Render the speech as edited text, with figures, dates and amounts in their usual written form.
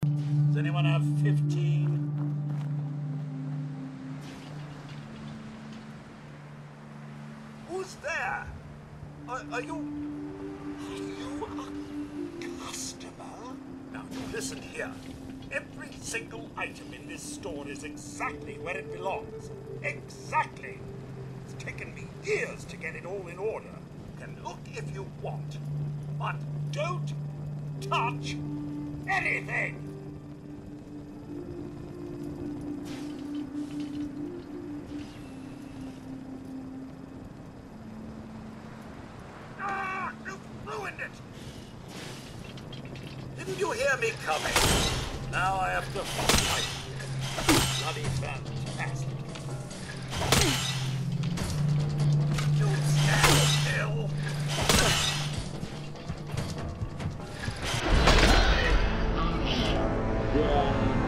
Does anyone have 15? Who's there? Are you a customer? Now, you listen here. Every single item in this store is exactly where it belongs. Exactly. It's taken me years to get it all in order. You can look if you want, but don't touch anything. Ah, you've ruined it. Didn't you hear me coming? Now I have to fight you. Bloody fantastic. You stand still. Yeah.